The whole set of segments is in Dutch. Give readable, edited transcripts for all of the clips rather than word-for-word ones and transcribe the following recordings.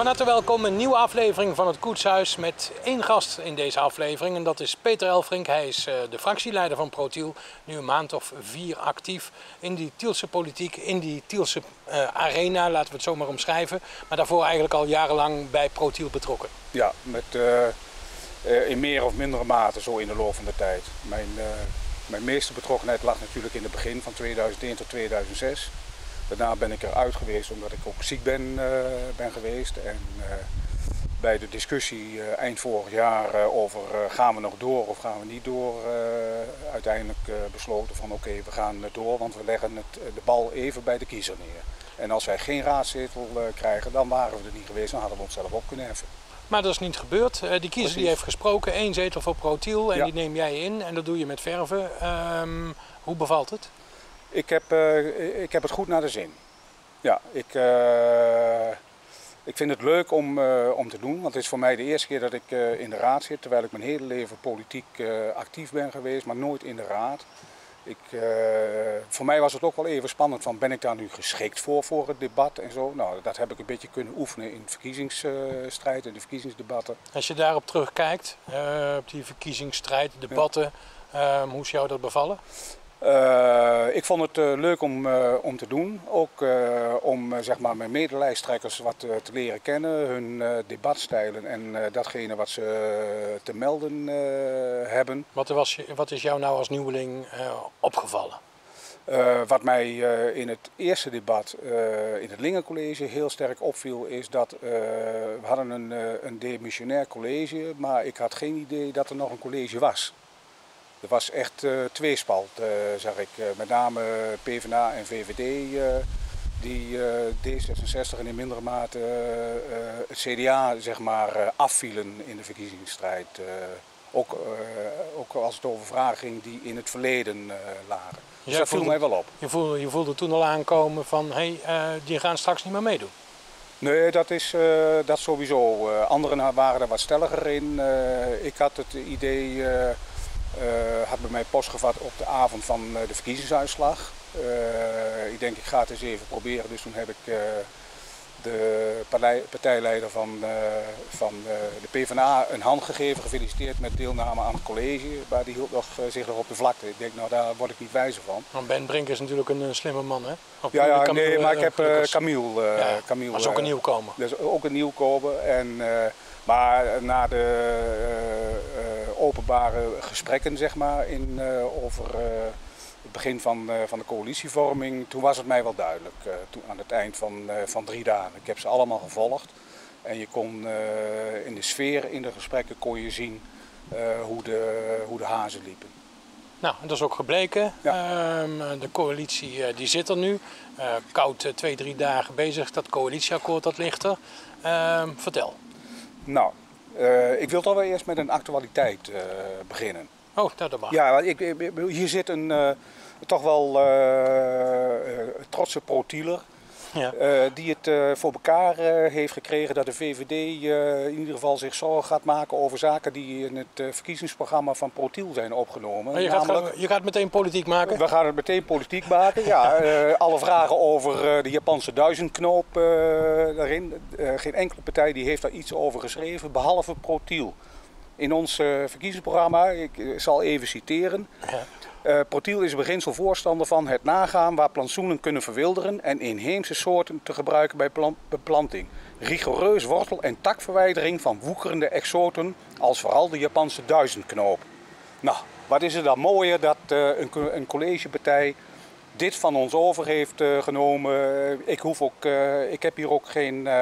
Van harte welkom, een nieuwe aflevering van het Koetshuis met één gast in deze aflevering. En dat is Peter Elfrink. Hij is de fractieleider van ProTiel. Nu een maand of 4 actief in die Tielse politiek, in die Tielse arena, laten we het zo maar omschrijven. Maar daarvoor eigenlijk al jarenlang bij ProTiel betrokken. Ja, in meer of mindere mate zo in de loop van de tijd. Mijn meeste betrokkenheid lag natuurlijk in het begin van 2001 tot 2006. Daarna ben ik eruit geweest omdat ik ook ziek ben geweest. En bij de discussie eind vorig jaar over gaan we nog door of gaan we niet door, uiteindelijk besloten van oké, we gaan door, want we leggen de bal even bij de kiezer neer. En als wij geen raadzetel krijgen, dan waren we er niet geweest en hadden we onszelf op kunnen heffen. Maar dat is niet gebeurd. Die kiezer die heeft gesproken, 1 zetel voor ProTiel en ja. Die neem jij in en dat doe je met verven. Hoe bevalt het? Ik heb het goed naar de zin. Ja, ik vind het leuk om te doen, want het is voor mij de eerste keer dat ik in de raad zit, terwijl ik mijn hele leven politiek actief ben geweest, maar nooit in de raad. Voor mij was het ook wel even spannend van, ben ik daar nu geschikt voor het debat en zo. Nou, dat heb ik een beetje kunnen oefenen in de verkiezingsstrijd en de verkiezingsdebatten. Als je daarop terugkijkt, op die verkiezingsstrijd, debatten, hoe is jou dat bevallen? Ik vond het leuk om te doen, ook om zeg maar, mijn medelijsttrekkers wat te leren kennen, hun debatstijlen en datgene wat ze te melden hebben. Wat is jou nou als nieuweling opgevallen? Wat mij in het eerste debat in het Lingencollege heel sterk opviel is dat we hadden een demissionair college, maar ik had geen idee dat er nog een college was. Er was echt tweespalt, zag ik. Met name PvdA en VVD, die D66 en in mindere mate het CDA zeg maar, afvielen in de verkiezingsstrijd. Ook als het over vragen ging die in het verleden lagen. Dus dat viel mij wel op. Je voelde toen al aankomen van, die gaan straks niet meer meedoen. Nee, dat sowieso. Anderen waren er wat stelliger in. Ik had het idee... had bij mij postgevat op de avond van de verkiezingsuitslag. Ik denk, ik ga het eens even proberen. Dus toen heb ik de partijleider van de PvdA een hand gegeven, gefeliciteerd met deelname aan het college. Maar die hield zich nog op de vlakte. Ik denk, nou daar word ik niet wijzer van. Maar Ben Brink is natuurlijk een slimme man, hè? Maar ik heb Camille. Camille was ook een nieuwkomer. Dat is ook een nieuwkomer. Maar na de openbare gesprekken zeg maar, over het begin van de coalitievorming, toen was het mij wel duidelijk. Aan het eind van 3 dagen. Ik heb ze allemaal gevolgd en je kon in de sfeer in de gesprekken kon je zien hoe de hazen liepen. Nou, dat is ook gebleken. Ja. De coalitie die zit er nu. Koud 2-3 dagen bezig. Dat coalitieakkoord dat ligt er. Vertel. Nou, ik wil toch wel eerst met een actualiteit beginnen. Oh, dat mag. Ja, hier zit een toch wel trotse ProTieler. Ja. Die het voor elkaar heeft gekregen dat de VVD in ieder geval zich zorgen gaat maken over zaken die in het verkiezingsprogramma van ProTiel zijn opgenomen. Je gaat meteen politiek maken? We gaan het meteen politiek maken, ja. Alle vragen over de Japanse duizendknoop daarin. Geen enkele partij die heeft daar iets over geschreven, behalve ProTiel. In ons verkiezingsprogramma, ik zal even citeren. Ja. ProTiel is in beginsel voorstander van het nagaan waar plantsoenen kunnen verwilderen en inheemse soorten te gebruiken bij beplanting. Rigoureus wortel- en takverwijdering van woekerende exoten als vooral de Japanse duizendknoop. Nou, wat is er dan mooier dat een collegepartij dit van ons over heeft genomen. Ik heb hier ook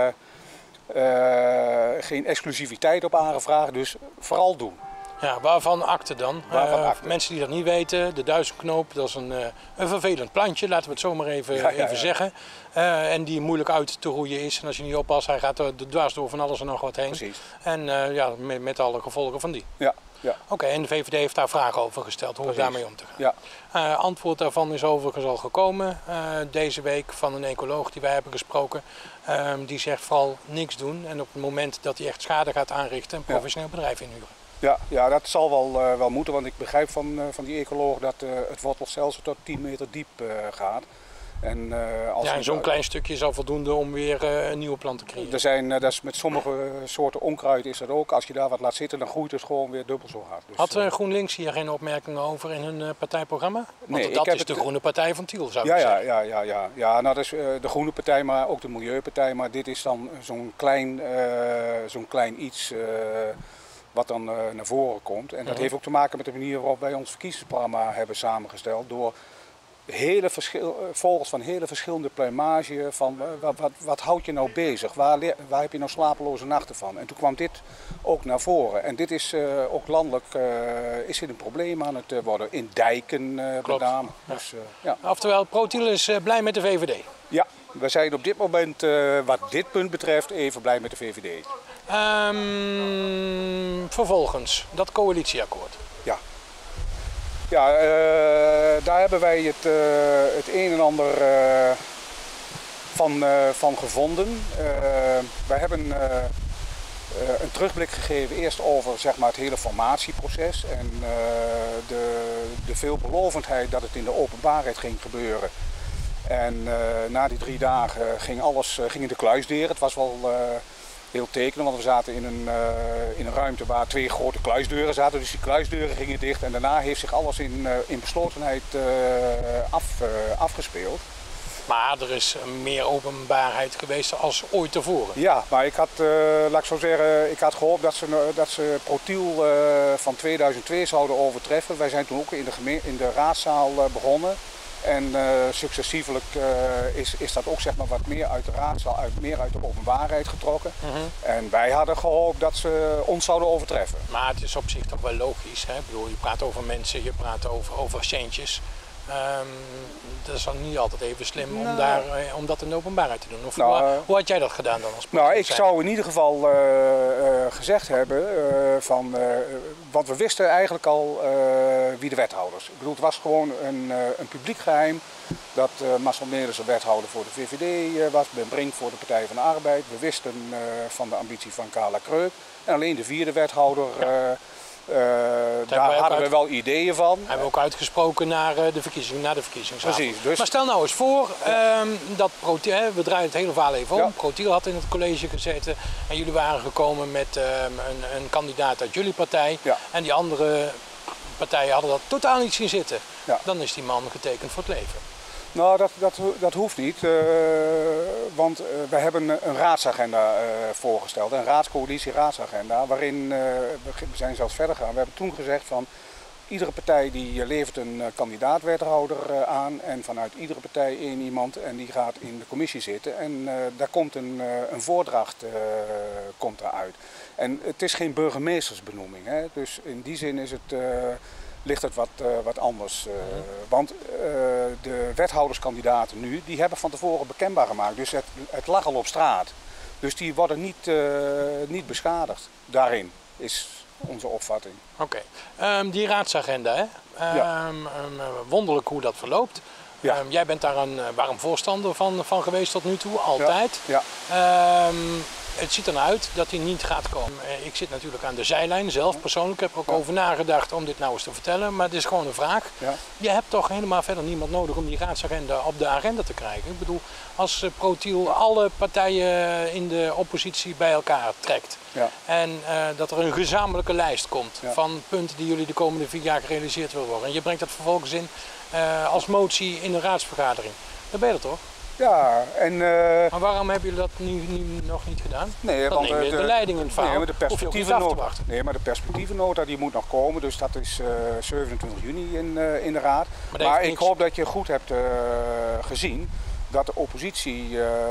geen exclusiviteit op aangevraagd, dus vooral doen. Ja, waarvan akte dan? Mensen die dat niet weten, de duizendknoop, dat is een vervelend plantje, laten we het zo maar even zeggen. En die moeilijk uit te roeien is. En als je niet oppast, hij gaat er dwars door van alles en nog wat heen. Precies. En met alle gevolgen van die. Ja. Ja. Oké, en de VVD heeft daar vragen over gesteld, hoe daarmee om te gaan. Ja. Antwoord daarvan is overigens al gekomen deze week van een ecoloog die wij hebben gesproken. Die zegt vooral niks doen en op het moment dat hij echt schade gaat aanrichten, een professioneel bedrijf inhuren. Ja, dat zal wel moeten, want ik begrijp van die ecoloog dat het wortelstelsel tot 10 meter diep gaat. En, en zo'n klein stukje is al voldoende om weer een nieuwe plant te creëren. Dat is met sommige soorten onkruid is dat ook. Als je daar wat laat zitten, dan groeit het gewoon weer dubbel zo hard. Dus, had GroenLinks hier geen opmerkingen over in hun partijprogramma? Want nee, dat is de Groene Partij van Tiel, zou ik zeggen. Ja, nou, dat is de Groene Partij, maar ook de Milieupartij. Maar dit is dan zo'n klein iets wat dan naar voren komt. En dat heeft ook te maken met de manier waarop wij ons verkiezingsprogramma hebben samengesteld. Door vogels van hele verschillende pluimage, van wat houdt je nou bezig, waar heb je nou slapeloze nachten van. En toen kwam dit ook naar voren. En dit is ook landelijk is dit een probleem aan het worden, in dijken met name. Ja. Dus, Oftewel, ProTiel is blij met de VVD. Ja, we zijn op dit moment, wat dit punt betreft, even blij met de VVD. Vervolgens, dat coalitieakkoord. Ja, daar hebben wij het een en ander van gevonden. Wij hebben een terugblik gegeven eerst over zeg maar, het hele formatieproces en de veelbelovendheid dat het in de openbaarheid ging gebeuren. En na die 3 dagen ging in de kluisdeur. Het was wel heel tekenend, want we zaten in een ruimte waar 2 grote kluisdeuren zaten. Dus die kluisdeuren gingen dicht en daarna heeft zich alles in beslotenheid afgespeeld. Maar er is meer openbaarheid geweest als ooit tevoren. Ja, maar ik had, laat ik zo zeggen, ik had gehoopt dat ze ProTiel van 2002 zouden overtreffen. Wij zijn toen ook in de raadzaal begonnen. En successievelijk is dat ook zeg maar, wat meer uit de raadzaal, meer uit de openbaarheid getrokken. En wij hadden gehoopt dat ze ons zouden overtreffen. Maar het is op zich toch wel logisch. Hè? Ik bedoel, je praat over mensen, je praat over centjes. Dat is dan niet altijd even slim om dat in de openbaarheid te doen. Of hoe had jij dat gedaan dan als Nou, ik zou in ieder geval gezegd hebben want we wisten eigenlijk al wie de wethouders. Ik bedoel, het was gewoon een publiek geheim dat Marcel Melis een wethouder voor de VVD was, Ben Brink voor de Partij van de Arbeid. We wisten van de ambitie van Carla Kreuk en alleen de 4e wethouder. Daar hadden we wel ideeën van. Hebben we ook uitgesproken naar de verkiezingsavond. Precies. Dus... Maar stel nou eens voor dat ProTiel, we draaien het hele verhaal even om. Ja. ProTiel had in het college gezeten en jullie waren gekomen met een kandidaat uit jullie partij. Ja. En die andere partijen hadden dat totaal niet zien zitten. Ja. Dan is die man getekend voor het leven. Nou, dat hoeft niet, want we hebben een raadsagenda voorgesteld, een raadscoalitie-raadsagenda, waarin we zijn zelfs verder gegaan. We hebben toen gezegd van iedere partij die levert een kandidaat-wethouder aan en vanuit iedere partij 1 iemand en die gaat in de commissie zitten en daar komt een voordracht komt daaruit. En het is geen burgemeestersbenoeming, hè? Dus in die zin is het... ligt het wat anders. Want de wethouderskandidaten nu, die hebben van tevoren bekendbaar gemaakt. Dus het lag al op straat. Dus die worden niet beschadigd. Daarin is onze opvatting. Oké. Die raadsagenda, hè? Wonderlijk hoe dat verloopt. Ja. Jij bent daar een warm voorstander van geweest tot nu toe, altijd. Ja. Het ziet ernaar uit dat hij niet gaat komen. Ik zit natuurlijk aan de zijlijn zelf persoonlijk. Ik heb er ook over nagedacht om dit nou eens te vertellen. Maar het is gewoon een vraag. Ja. Je hebt toch helemaal verder niemand nodig om die raadsagenda op de agenda te krijgen. Ik bedoel, als ProTiel alle partijen in de oppositie bij elkaar trekt. Ja. En dat er een gezamenlijke lijst komt van punten die jullie de komende 4 jaar gerealiseerd willen worden. En je brengt dat vervolgens in als motie in een raadsvergadering. Dan ben je er toch? Ja, en... Maar waarom hebben jullie dat nu nog niet gedaan? Nee, want de leiding in het verhaal maar de perspectievennota die moet nog komen, dus dat is 27 juni in de raad. Maar ik hoop dat je goed hebt gezien dat de oppositie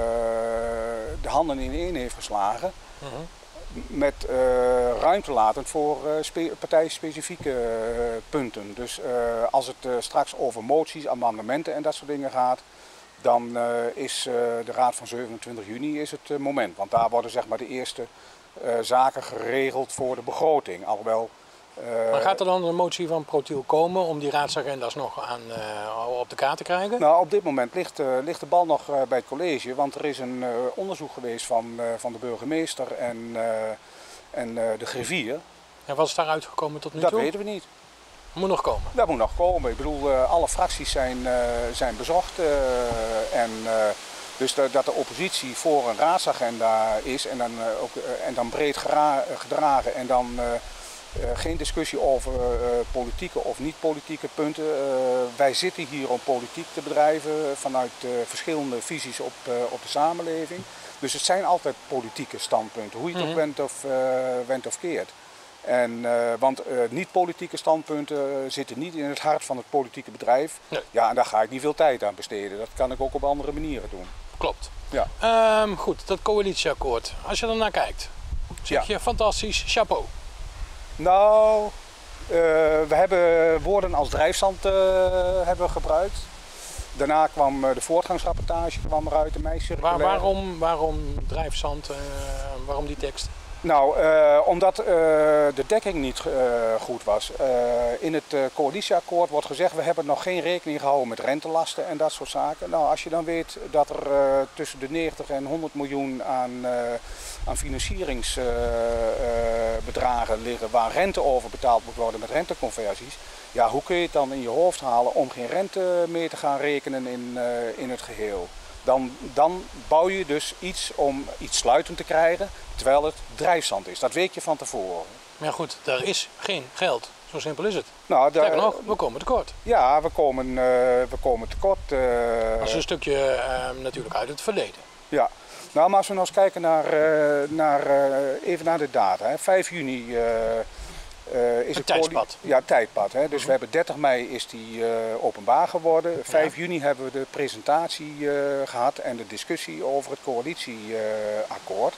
de handen ineen heeft geslagen. Met ruimte latend voor partijspecifieke punten. Dus als het straks over moties, amendementen en dat soort dingen gaat, dan is de raad van 27 juni is het moment. Want daar worden zeg maar de eerste zaken geregeld voor de begroting. Alhoewel, maar gaat er dan een motie van ProTiel komen om die raadsagenda's nog op de kaart te krijgen? Nou, op dit moment ligt de bal nog bij het college. Want er is een onderzoek geweest van de burgemeester en de griffier. En wat is daar uitgekomen tot nu toe? Dat weten we niet. Moet nog komen. Dat moet nog komen. Ik bedoel, alle fracties zijn bezocht. Dus dat de oppositie voor een raadsagenda is en dan breed gedragen en dan geen discussie over politieke of niet-politieke punten. Wij zitten hier om politiek te bedrijven vanuit verschillende visies op de samenleving. Dus het zijn altijd politieke standpunten, hoe je het ook went of keert. Want niet-politieke standpunten zitten niet in het hart van het politieke bedrijf. Nee. Ja, en daar ga ik niet veel tijd aan besteden. Dat kan ik ook op andere manieren doen. Klopt. Ja. Goed, dat coalitieakkoord. Als je er naar kijkt, zeg je fantastisch, chapeau. Nou, we hebben woorden als drijfzand hebben gebruikt. Daarna kwam de voortgangsrapportage eruit, de mei-circulaire. Waarom drijfzand? Waarom die tekst? Nou, omdat de dekking niet goed was. In het coalitieakkoord wordt gezegd, we hebben nog geen rekening gehouden met rentelasten en dat soort zaken. Nou, als je dan weet dat er tussen de 90 en 100 miljoen aan financieringsbedragen liggen waar rente over betaald moet worden met renteconversies. Ja, hoe kun je het dan in je hoofd halen om geen rente meer te gaan rekenen in het geheel? Dan bouw je dus iets om iets sluitend te krijgen, terwijl het drijfzand is. Dat weet je van tevoren. Maar goed, er is geen geld. Zo simpel is het. Nou, sterker nog, we komen tekort. Ja, we komen tekort. Dat is een stukje natuurlijk uit het verleden. Ja, nou, maar als we nou eens kijken even naar de data. Hè. 5 juni is het tijdspad. Ja, tijdpad. Hè. Dus we hebben 30 mei is die openbaar geworden. 5 juni hebben we de presentatie gehad en de discussie over het coalitieakkoord.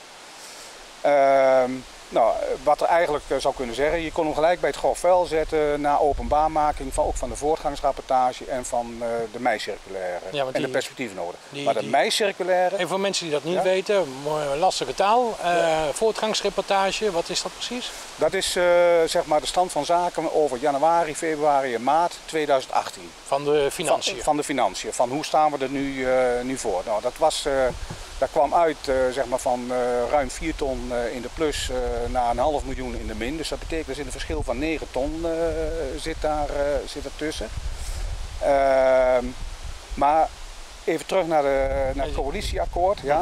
Nou, wat er eigenlijk zou kunnen zeggen, je kon hem gelijk bij het grof vuil zetten na openbaarmaking ook van de voortgangsrapportage en van de mei-circulaire en de perspectiefnoten. Maar de mei-circulaire... En voor mensen die dat niet weten, lastige taal, voortgangsrapportage, wat is dat precies? Dat is zeg maar de stand van zaken over januari, februari en maart 2018. Van de financiën? Van de financiën, van hoe staan we er nu voor. Nou, dat kwam uit zeg maar van ruim 4 ton in de plus naar een half miljoen in de min. Dus dat betekent dat er een verschil van 9 ton zit ertussen. Maar even terug naar het coalitieakkoord. Ja.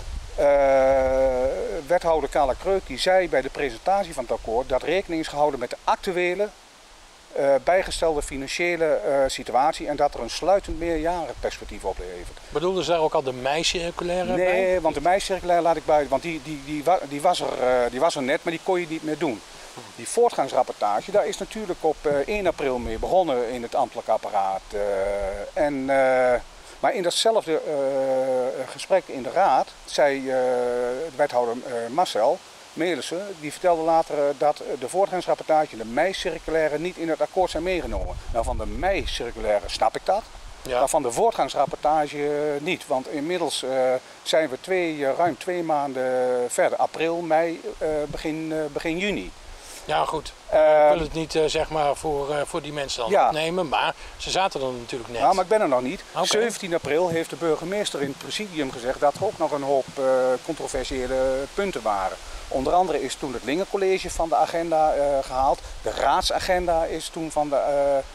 Wethouder Carla Kreuk die zei bij de presentatie van het akkoord dat rekening is gehouden met de actuele bijgestelde financiële situatie en dat er een sluitend meerjarenperspectief oplevert. Bedoelden ze daar ook al de mei-circulaire bij? Nee, want de mei-circulaire laat ik buiten, want die was er net, maar die kon je niet meer doen. Die voortgangsrapportage, daar is natuurlijk op 1 april mee begonnen in het ambtelijk apparaat. Maar in datzelfde gesprek in de raad zei de wethouder Marcel Melissen, die vertelde later dat de voortgangsrapportage en de mei-circulaire niet in het akkoord zijn meegenomen. Nou, van de mei-circulaire snap ik dat, maar van de voortgangsrapportage niet. Want inmiddels zijn we ruim 2 maanden verder, april, mei, begin juni. Ja goed, ik wil het niet zeg maar voor die mensen dan opnemen, maar ze zaten er natuurlijk net. Nou, maar ik ben er nog niet. Okay. 17 april heeft de burgemeester in het presidium gezegd dat er ook nog een hoop controversiële punten waren. Onder andere is toen het Lingencollege van de agenda gehaald. De raadsagenda is toen van de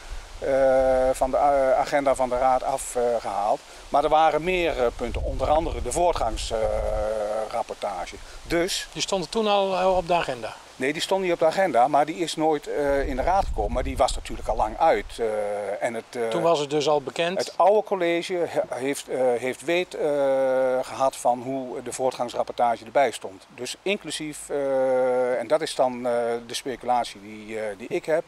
agenda van de raad afgehaald. Maar er waren meer punten, onder andere de voortgangsrapportage. Dus, die stonden toen al op de agenda? Nee, die stond niet op de agenda, maar die is nooit in de raad gekomen. Maar die was natuurlijk al lang uit. Toen was het dus al bekend? Het oude college heeft weet gehad van hoe de voortgangsrapportage erbij stond. Dus inclusief, en dat is dan de speculatie die ik heb.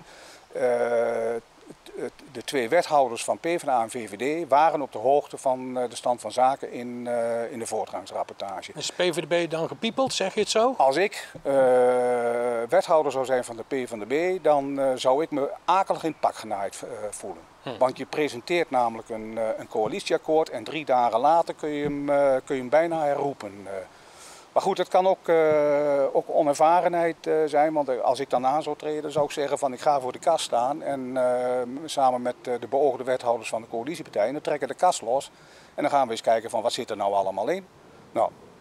De 2 wethouders van PvdA en VVD waren op de hoogte van de stand van zaken in de voortgangsrapportage. Is PVDB dan gepiepeld, zeg je het zo? Als ik wethouder zou zijn van de PvdB, dan zou ik me akelig in het pak genaaid voelen. Want je presenteert namelijk een coalitieakkoord en 3 dagen later kun je hem bijna herroepen. Maar goed, het kan ook onervarenheid zijn, want als ik dan aan zou treden, zou ik zeggen van ik ga voor de kast staan en samen met de beoogde wethouders van de coalitiepartijen, dan trekken de kast los en dan gaan we eens kijken van wat zit er nou allemaal in. Nou,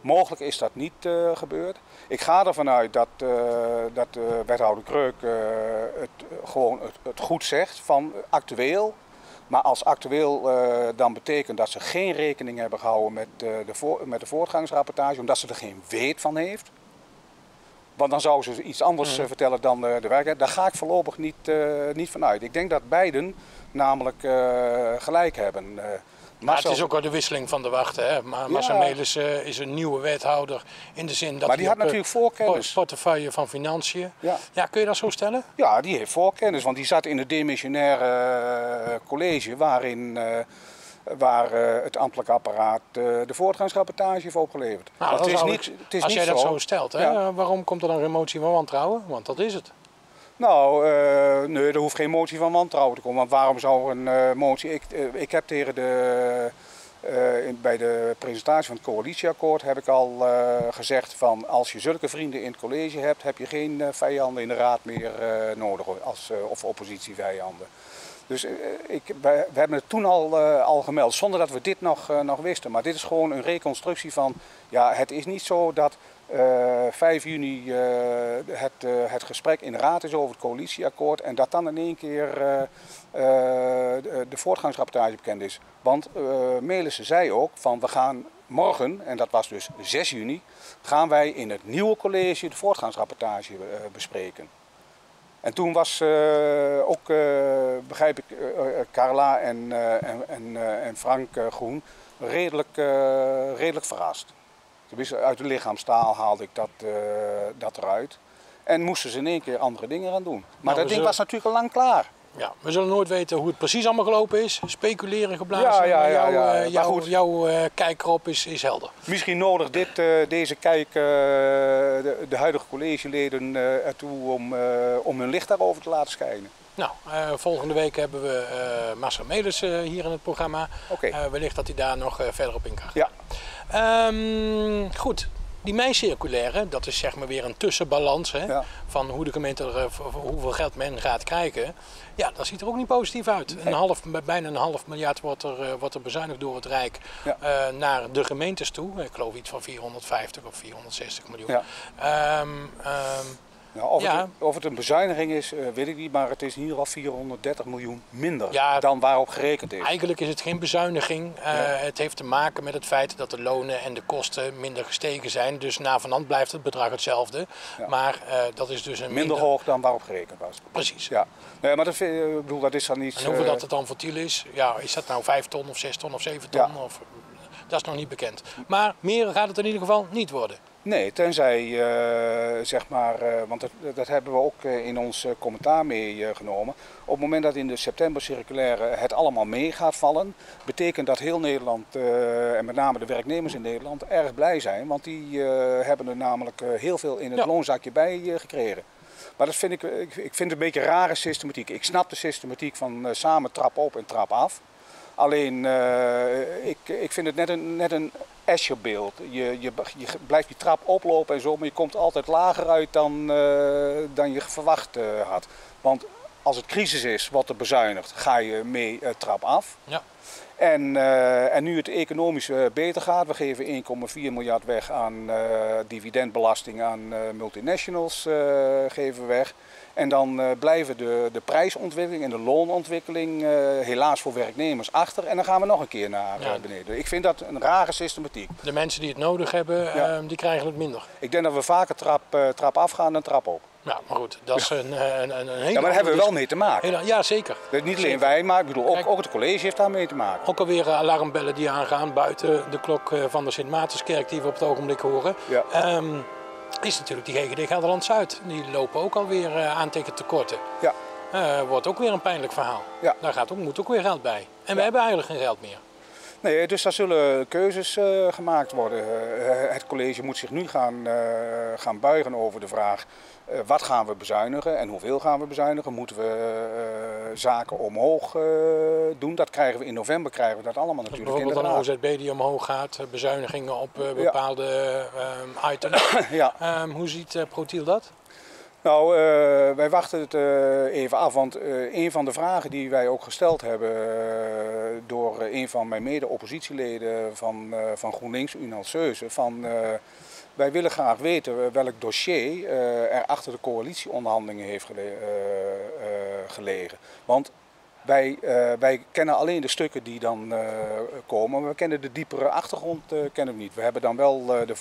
Mogelijk is dat niet gebeurd. Ik ga ervan uit dat wethouder Kreuk het goed zegt van actueel. Maar als actueel dan betekent dat ze geen rekening hebben gehouden met de voortgangsrapportage, omdat ze er geen weet van heeft. Want dan zou ze iets anders vertellen dan de werkelijkheid. Daar ga ik voorlopig niet van uit. Ik denk dat beiden namelijk gelijk hebben. Maar het is ook wel de wisseling van de wachten. Hè? Marcel Melissen is een nieuwe wethouder in de zin dat maar die had natuurlijk voorkennis. Portefeuille van Financiën. Ja, kun je dat zo stellen? Ja, die heeft voorkennis, want die zat in het demissionaire college waar het ambtelijk apparaat de voortgangsrapportage heeft opgeleverd. Nou, het is als jij dat zo stelt, hè, waarom komt er dan geen motie van wantrouwen? Want dat is het. Nou, nee, er hoeft geen motie van wantrouwen te komen. Want waarom zou er een motie... Ik heb tegen bij de presentatie van het coalitieakkoord heb ik al gezegd van als je zulke vrienden in het college hebt, heb je geen vijanden in de raad meer nodig of oppositievijanden. Dus we hebben het toen al gemeld, zonder dat we dit nog wisten. Maar dit is gewoon een reconstructie van, ja, het is niet zo dat 5 juni het gesprek in de raad is over het coalitieakkoord en dat dan in één keer de voortgangsrapportage bekend is. Want Melissen zei ook van we gaan morgen, en dat was dus 6 juni, gaan wij in het nieuwe college de voortgangsrapportage bespreken. En toen was ook, begrijp ik, Carla en Frank Groen redelijk verrast. Tenminste, uit de lichaamstaal haalde ik dat eruit. En moesten ze in één keer andere dingen gaan doen. Maar dat ding was natuurlijk al lang klaar. Ja, we zullen nooit weten hoe het precies allemaal gelopen is. Speculeren geblazen. Jouw kijk erop is helder. Misschien nodig deze kijk de huidige collegeleden ertoe om hun licht daarover te laten schijnen. Nou, volgende week hebben we Marcel Melissen hier in het programma. Wellicht dat hij daar nog verder op in kan gaan. Ja. Goed. Die mei-circulaire, dat is zeg maar weer een tussenbalans van hoe de gemeente hoeveel geld men gaat krijgen. Ja, dat ziet er ook niet positief uit. Bijna een $500 miljoen wordt er bezuinigd door het Rijk naar de gemeentes toe. Ik geloof iets van 450 of 460 miljoen. Ja. Of het een bezuiniging is, weet ik niet, maar het is in ieder geval 430 miljoen minder dan waarop gerekend is. Eigenlijk is het geen bezuiniging. Het heeft te maken met het feit dat de lonen en de kosten minder gestegen zijn. Dus na vanhand blijft het bedrag hetzelfde. Ja. Maar dat is dus een minder hoog dan waarop gerekend was. Precies. Ja. Nee, maar dat is dan niet... En hoeveel dat het dan voor Tiel is? Ja, is dat nou 5 ton of 6 ton of 7 ton? Ja. Dat is nog niet bekend. Maar meer gaat het in ieder geval niet worden. Nee, tenzij, zeg maar, want dat hebben we ook in ons commentaar meegenomen. Op het moment dat in de september circulaire het allemaal mee gaat vallen, betekent dat heel Nederland, en met name de werknemers in Nederland, erg blij zijn. Want die hebben er namelijk heel veel in het loonzakje bij gekregen. Maar dat vind ik vind het een beetje een rare systematiek. Ik snap de systematiek van samen trap op en trap af. Alleen, ik vind het net een Escherbeeld. Je blijft die trap oplopen en zo, maar je komt altijd lager uit dan je verwacht had. Want als het crisis is, wordt er bezuinigd, ga je mee trap af. Ja. En nu het economisch beter gaat, we geven 1,4 miljard weg aan dividendbelasting aan multinationals, geven we weg. En dan blijven de prijsontwikkeling en de loonontwikkeling helaas voor werknemers achter. En dan gaan we nog een keer naar beneden. Ik vind dat een rare systematiek. De mensen die het nodig hebben, die krijgen het minder. Ik denk dat we vaker trap afgaan dan trap op. Ja, maar goed, dat is een hele... Ja, maar daar hebben we wel mee te maken. Ja, zeker. Niet alleen wij, maar ik bedoel, ook het college heeft daar mee te maken. Ook alweer alarmbellen die aangaan buiten de klok van de Sint-Maartenskerk die we op het ogenblik horen. Ja. Is natuurlijk die GGD Gelderland Zuid. Die lopen ook alweer aan tegen tekorten. Ja. Wordt ook weer een pijnlijk verhaal. Ja. Daar moet ook weer geld bij. En we hebben eigenlijk geen geld meer. Nee, dus daar zullen keuzes gemaakt worden. Het college moet zich nu gaan buigen over de vraag: wat gaan we bezuinigen en hoeveel gaan we bezuinigen? Moeten we zaken omhoog doen? Dat krijgen we in november, krijgen we dat allemaal natuurlijk in de raad. Bijvoorbeeld een OZB die omhoog gaat, bezuinigingen op bepaalde items. Ja. Hoe ziet ProTiel dat? Nou, wij wachten het even af, want een van de vragen die wij ook gesteld hebben door een van mijn mede-oppositieleden van GroenLinks, Unal Seuze, wij willen graag weten welk dossier er achter de coalitieonderhandelingen heeft gelegen. Want wij kennen alleen de stukken die dan komen, maar we kennen de diepere achtergrond kennen we niet. We hebben dan wel de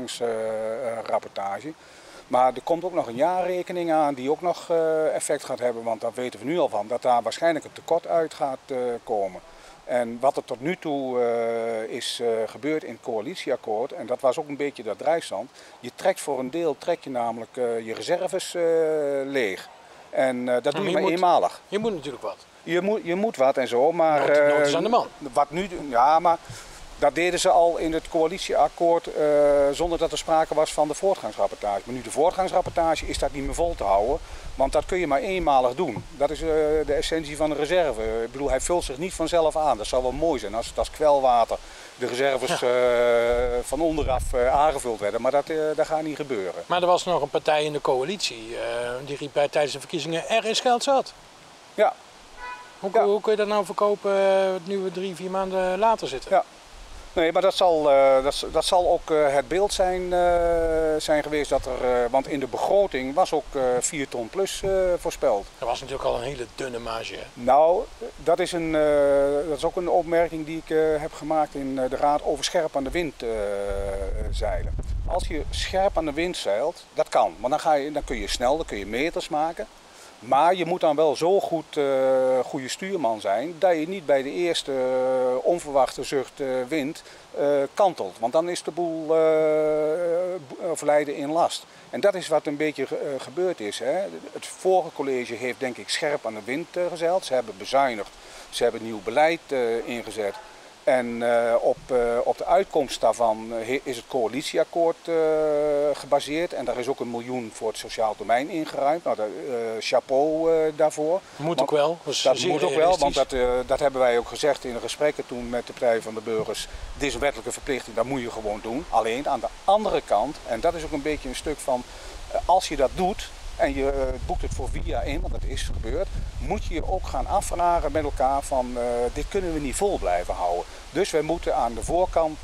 voortgangsrapportage. Maar er komt ook nog een jaarrekening aan die ook nog effect gaat hebben, want daar weten we nu al van, dat daar waarschijnlijk een tekort uit gaat komen. En wat er tot nu toe is gebeurd in het coalitieakkoord, en dat was ook een beetje dat drijfstand, je trekt voor een deel namelijk je reserves leeg. En dat doe je maar eenmalig. Je moet natuurlijk wat. Je moet wat en zo, maar... Nood is aan de man. Wat nu, ja, maar... Dat deden ze al in het coalitieakkoord zonder dat er sprake was van de voortgangsrapportage. Maar nu de voortgangsrapportage is dat niet meer vol te houden, want dat kun je maar eenmalig doen. Dat is de essentie van de reserve. Ik bedoel, hij vult zich niet vanzelf aan. Dat zou wel mooi zijn als kwelwater de reserves van onderaf aangevuld werden, maar dat gaat niet gebeuren. Maar er was nog een partij in de coalitie die riep bij tijdens de verkiezingen, er is geld zat. Ja. Hoe kun je dat nou verkopen nu we 3-4 maanden later zitten? Ja. Nee, maar dat zal ook het beeld zijn geweest dat er, want in de begroting was ook 4 ton plus voorspeld. Dat was natuurlijk al een hele dunne marge. Hè? Nou, dat is ook een opmerking die ik heb gemaakt in de raad over scherp aan de wind zeilen. Als je scherp aan de wind zeilt, dat kan, want dan kun je snel, dan kun je meters maken. Maar je moet dan wel zo goede stuurman zijn dat je niet bij de eerste onverwachte zucht wind kantelt. Want dan is de boel verleiden in last. En dat is wat een beetje gebeurd is. Hè. Het vorige college heeft denk ik scherp aan de wind gezeild. Ze hebben bezuinigd, ze hebben nieuw beleid ingezet. En op de uitkomst daarvan is het coalitieakkoord gebaseerd. En daar is ook 1 miljoen voor het sociaal domein ingeruimd. Nou, chapeau daarvoor. Moet ook wel. Dat moet ook wel, want dat hebben wij ook gezegd in de gesprekken toen met de Partij van de Burgers. Dit is een wettelijke verplichting, dat moet je gewoon doen. Alleen aan de andere kant, en dat is ook een beetje een stuk van, als je dat doet en je boekt het voor 4 jaar in, want dat is gebeurd, moet je je ook gaan afvragen met elkaar van dit kunnen we niet vol blijven houden. Dus wij moeten aan de voorkant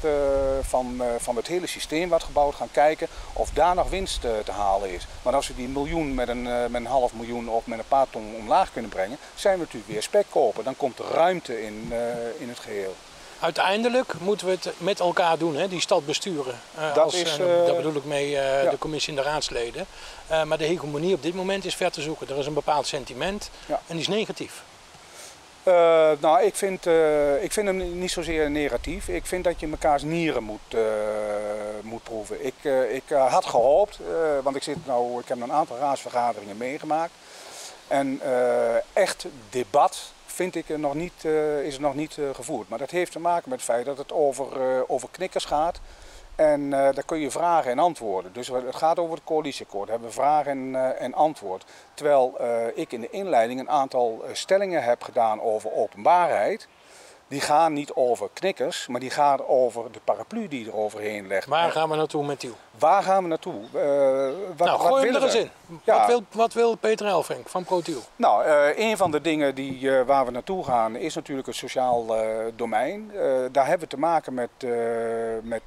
van het hele systeem wat gebouwd gaan kijken of daar nog winst te halen is. Maar als we die 1 miljoen met een half miljoen of met een paar ton omlaag kunnen brengen, zijn we natuurlijk weer spek kopen. Dan komt er ruimte in het geheel. Uiteindelijk moeten we het met elkaar doen, hè? Die stad besturen. Daar bedoel ik mee de commissie en de raadsleden. Maar de hegemonie op dit moment is ver te zoeken. Er is een bepaald sentiment en die is negatief. Nou, ik vind hem niet zozeer negatief. Ik vind dat je mekaars nieren moet proeven. Ik had gehoopt, want ik heb een aantal raadsvergaderingen meegemaakt. En echt debat vind ik is nog niet gevoerd. Maar dat heeft te maken met het feit dat het over knikkers gaat. En daar kun je vragen en antwoorden. Dus het gaat over het coalitieakkoord. Daar hebben we vragen en antwoord. Terwijl ik in de inleiding een aantal stellingen heb gedaan over openbaarheid. Die gaan niet over knikkers, maar die gaan over de paraplu die er overheen legt. Waar gaan we naartoe met Tiel? Waar gaan we naartoe? Gooi hem er eens in. Ja. Wat wil Peter Elfrink van ProTiel? Nou, een van de dingen waar we naartoe gaan is natuurlijk het sociaal domein. Daar hebben we te maken met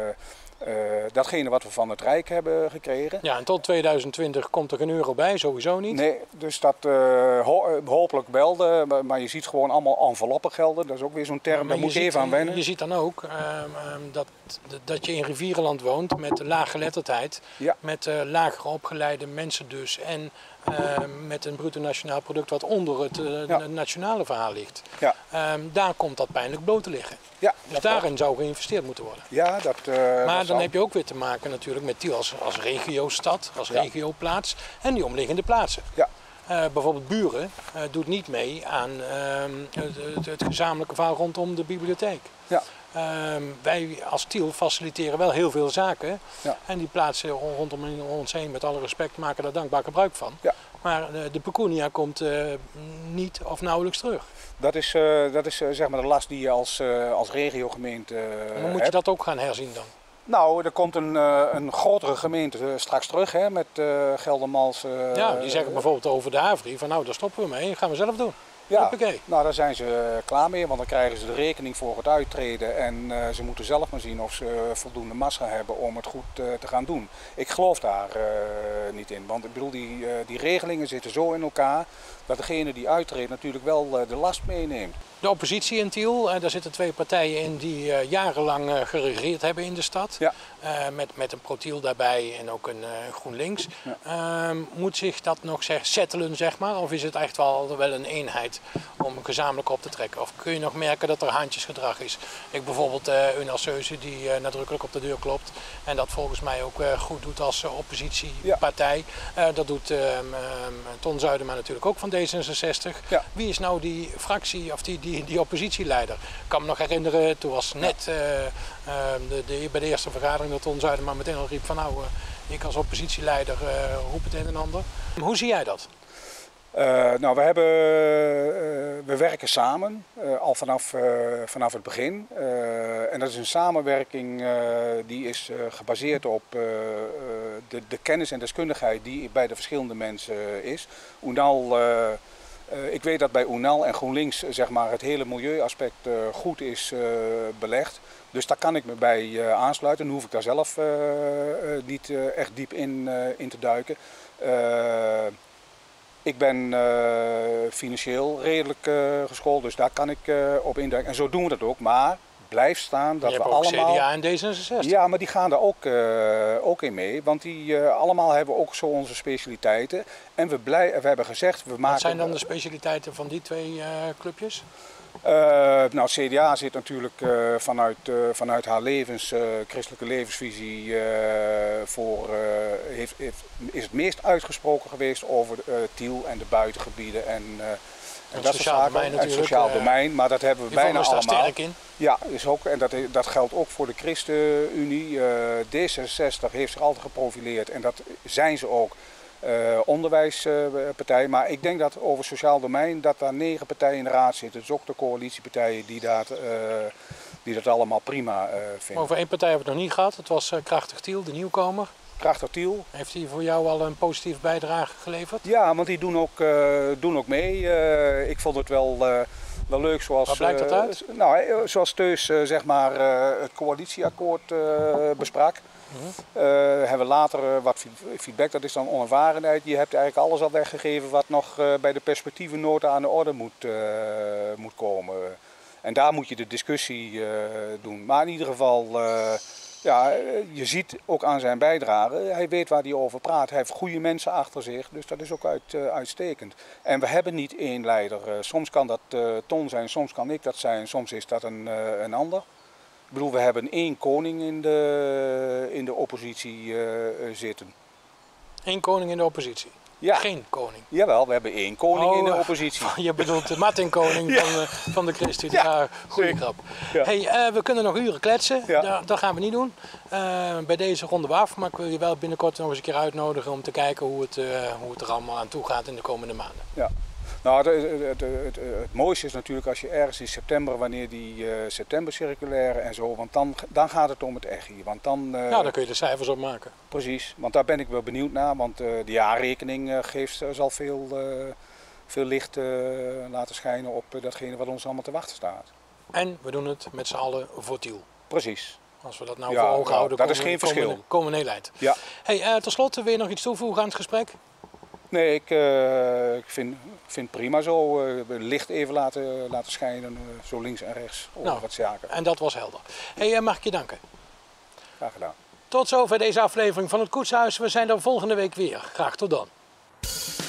datgene wat we van het Rijk hebben gekregen. Ja, en tot 2020 komt er geen euro bij, sowieso niet. Nee, dus dat hopelijk wel. Maar je ziet gewoon allemaal enveloppengelden. Dat is ook weer zo'n term, daar moet je even aan wennen. Je ziet dan ook dat je in rivierenland woont met laaggeletterdheid. Ja. Met lager opgeleide mensen dus. En met een bruto nationaal product wat onder het nationale verhaal ligt. Ja. Daar komt dat pijnlijk bloot te liggen. Ja, dus daarin zou geïnvesteerd moeten worden. Ja, maar dan heb je ook weer te maken natuurlijk met Tiel als regiostad, als regioplaats en die omliggende plaatsen. Ja. Bijvoorbeeld Buren doet niet mee aan het gezamenlijke verhaal rondom de bibliotheek. Ja. Wij als Tiel faciliteren wel heel veel zaken. Ja. En die plaatsen rondom ons heen, met alle respect, maken daar dankbaar gebruik van. Ja. Maar de pecunia komt niet of nauwelijks terug. Dat is zeg maar de last die je als regiogemeente maar moet je dat ook gaan herzien dan? Nou, er komt een grotere gemeente straks terug hè, met Geldermals. Ja, die zeggen bijvoorbeeld over de Avri van nou, daar stoppen we mee, dat gaan we zelf doen. Ja, Hoppakee. nou daar zijn ze klaar mee, want dan krijgen ze de rekening voor het uittreden en ze moeten zelf maar zien of ze voldoende massa hebben om het goed te gaan doen. Ik geloof daar niet in, want ik bedoel die regelingen zitten zo in elkaar dat degene die uittreedt natuurlijk wel de last meeneemt. De oppositie in Tiel, daar zitten twee partijen in die jarenlang geregeerd hebben in de stad. Ja. Met een Protiel daarbij en ook een GroenLinks. Ja. Moet zich dat nog settelen, zeg maar? Of is het echt wel een eenheid om gezamenlijk op te trekken? Of kun je nog merken dat er haantjesgedrag is? Ik bijvoorbeeld Unal Seuze die nadrukkelijk op de deur klopt. En dat volgens mij ook goed doet als oppositiepartij. Ja. Dat doet Ton Zuidema natuurlijk ook van D66. Ja. Wie is nou die fractie of die oppositieleider? Ik kan me nog herinneren, toen was net bij de eerste vergadering dat Ton Zuidema meteen al riep van nou, ik als oppositieleider roep het een en ander. Hoe zie jij dat? Nou, we werken samen, al vanaf het begin. En dat is een samenwerking die is gebaseerd op de kennis en deskundigheid die bij de verschillende mensen is. Unal, ik weet dat bij Unal en GroenLinks zeg maar, het hele milieuaspect goed is belegd. Dus daar kan ik me bij aansluiten. Dan hoef ik daar zelf niet echt diep in te duiken. Ik ben financieel redelijk geschoold, dus daar kan ik op induiken. En zo doen we dat ook, maar blijf staan dat we allemaal... CDA en D66. Ja, maar die gaan daar ook in mee, want die allemaal hebben ook zo onze specialiteiten. En we hebben gezegd, we maken... Wat zijn dan de specialiteiten van die twee clubjes? Nou, het CDA zit natuurlijk vanuit haar christelijke levensvisie is het meest uitgesproken geweest over Tiel en de buitengebieden en dat soort zaken. En het sociaal domein, maar dat hebben we bijna allemaal. Sterk in. Ja, is ook, en dat geldt ook voor de ChristenUnie. D66 heeft zich altijd geprofileerd en dat zijn ze ook. Onderwijspartij, maar ik denk dat over sociaal domein dat daar 9 partijen in de raad zitten. Dus ook de coalitiepartijen die dat allemaal prima vinden. Over één partij hebben we het nog niet gehad, het was Krachtig Tiel, de nieuwkomer. Krachtig Tiel. Heeft hij voor jou al een positieve bijdrage geleverd? Ja, want die doen ook mee. Ik vond het wel leuk zoals... Waar blijkt dat uit? Nou, zoals Teus zeg maar het coalitieakkoord besprak. Hebben we later wat feedback, dat is dan onervarenheid. Je hebt eigenlijk alles al weggegeven wat nog bij de perspectievennota aan de orde moet komen. En daar moet je de discussie doen. Maar in ieder geval, ja, je ziet ook aan zijn bijdrage, hij weet waar hij over praat. Hij heeft goede mensen achter zich, dus dat is ook uitstekend. En we hebben niet één leider. Soms kan dat Ton zijn, soms kan ik dat zijn, soms is dat een ander. Ik bedoel, we hebben 1 koning in de oppositie zitten. 1 koning in de oppositie? Ja. Geen koning? Jawel, we hebben 1 koning in de oppositie. Je bedoelt de Martin-koning ja. van de ChristenUnie. Ja, goeie grap. Ja. Hey, we kunnen nog uren kletsen, ja. Dat gaan we niet doen. Bij deze ronden we af, maar ik wil je wel binnenkort nog eens een keer uitnodigen om te kijken hoe het er allemaal aan toe gaat in de komende maanden. Ja. Nou, het mooiste is natuurlijk als je ergens in september, wanneer die septembercirculaire en zo, want dan gaat het om het echi. Want dan, ja, dan kun je de cijfers op maken. Precies, want daar ben ik wel benieuwd naar, want de jaarrekening zal veel licht laten schijnen op datgene wat ons allemaal te wachten staat. En we doen het met z'n allen voor Tiel. Precies. Als we dat nou voor ogen houden, dat is geen verschil. Komen we heel eind. Ja. Hey, tot slot, wil je nog iets toevoegen aan het gesprek? Nee, ik vind prima zo. Licht even laten schijnen, zo links en rechts, over wat zaken. En dat was helder. Hey, mag ik je danken? Graag gedaan. Tot zover deze aflevering van het Koetshuis. We zijn er volgende week weer. Graag tot dan.